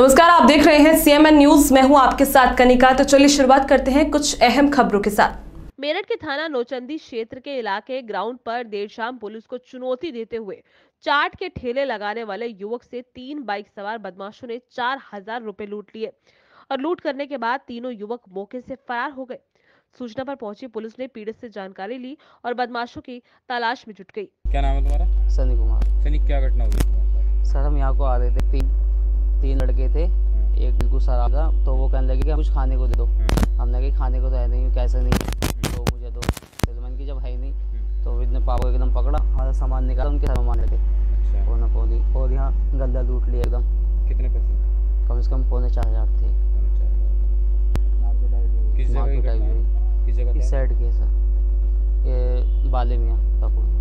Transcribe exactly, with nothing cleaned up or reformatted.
नमस्कार, आप देख रहे हैं सीएमएन न्यूज। मैं हूं आपके साथ कनिका। तो चलिए शुरुआत करते हैं कुछ अहम खबरों के साथ। मेरठ के थाना नौचंदी क्षेत्र के इलाके ग्राउंड पर देर शाम पुलिस को चुनौती देते हुए चाट के ठेले लगाने वाले युवक से तीन बाइक सवार बदमाशों ने चार हजार रुपए लूट लिए और लूट करने के बाद तीनों युवक मौके से फरार हो गए। सूचना पर पहुंची पुलिस ने पीड़ित से जानकारी ली और बदमाशों की तलाश में जुट गई। क्या नाम है तुम्हारा? सनी कुमार। सनी, क्या घटना हुई तुम्हारे साथ? सर हम यहाँ को आ रहे थे, तीन तीन लड़के थे। एक बिल्कुल सर आगा तो वो कहने लगे कि कुछ खाने को दे दो। हमने कहा खाने को तो है नहीं, कैसे नहीं, तो मुझे दो। सलमान की जब है ही नहीं तो इतने पापा को एकदम पकड़ा, हमारा सामान निकाला, उनके सामान लेके पौना पौनी और यहाँ गंदा लूट लिया एकदम। कितने पैसे? कम से कम पौने चार हजार थे। किस जगह की घटना है? किस जगह? इस साइड के सर, ये बाले मियाँ